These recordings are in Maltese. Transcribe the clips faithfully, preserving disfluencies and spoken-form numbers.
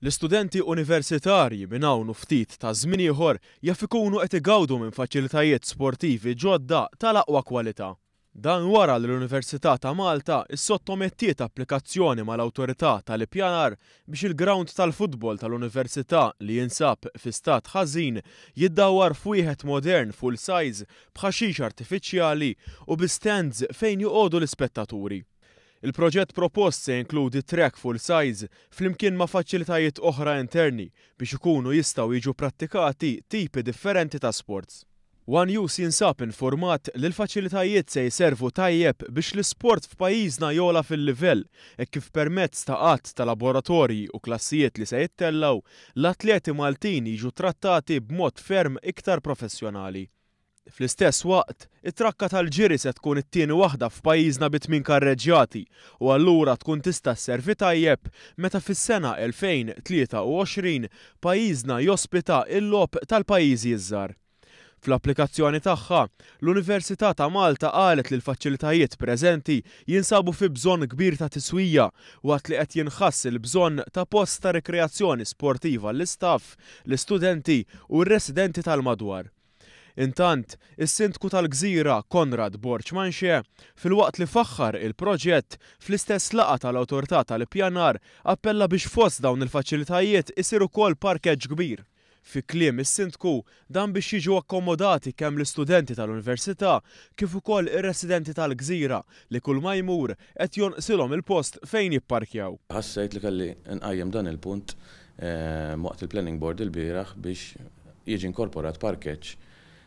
L-istudenti universitarji minn hawn u ftit ta' żmien ieħor jaf ikunu qed igawdu minn faċilitajiet sportivi ġodda tal-aqwa kwalità. Dan wara li l-Università ta' Malta issottomettiet applikazzjoni mal-awtorità tal-ippjanar biex il-ground tal-futbol tal-Università li jinsab fi stat ħażin jiddawwar f'wieħed modern full size b'ħaxix artifiċjali u bi stands fejn joqogħdu l-ispettaturi. Il-proġett propost se jinkludi track full size flimkien ma' faċilitajiet oħra interni biex ikunu jistgħu jiġu prattikati tipi differenti ta' sports. One Use jinsab informat li l-faċilitajiet se jservu tajjeb biex l-isport f'pajjiżna jola fil-livell hekk kif permezz ta' qatt ta' laboratorji u klassijiet li se jittellaw l-atleti Maltin jiġu trattati b'mod ferm iktar professjonali. Fl-istess waqt, it-trakka tal-ġiri se tkun it-tieni waħda f'pajjiżna bi tmien karreġġjati u allura tkun tista' sservi tajjeb meta fis-sena elfejn u tlieta u għoxrin pajjiżna jospita l-logħob tal-pajjiżi iż-żgħar. Fl-applikazzjoni tagħha, l-Università ta' Malta qalet li l-faċilitajiet preżenti jinsabu fi bżonn kbir ta' tiswija waqt li qed jinħass il-bżonn ta' post ta' rikreazzjoni sportiva l-istaff, l-istudenti u r-residenti tal-madwar. Intant, is-Sindku tal-Gżira Konrad Borċmanxe fil-waqt li faħħar il-proġett fl-istess laqgħa tal-Awtorità tal-Ippjanar appella biex fost dawn il-faċilitajiet isir ukoll parkeġġ kbir. Fi kliem is-Sindku dan biex jiġu akkomodati kemm l-istudenti tal-Università kif ukoll ir-residenti tal-Gżira li kull ma jmur qed jonqsilhom il-post fejn jipparkjaw. Ħassejt li kelli nqajjem dan il-punt waqt il-Planning Board ilbieraħ biex jiġi inkorporat parkeġġ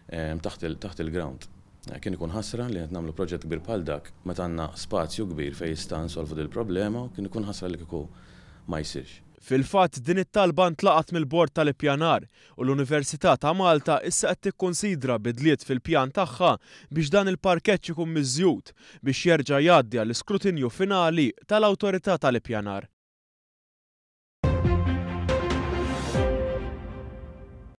taħt il-ground. Kien ikun ħasra li qed nagħmlu proġett kbir bħal dak meta għandna spazju kbir fejn jista' nsolvu dil-problema u kien ikun ħasra li kieku ma jsirx. Fil-fatt din it-talba ntlaqat mill-Bord tal-Ippjanar u l-Università ta' Malta issa qed tikkunsidra bidliet fil-pjan tagħha biex dan il-parkeġġ ikun miżjud biex jerġa' jgħaddi għall-iskrutinju finali tal-Awtorità tal-Ippjanar.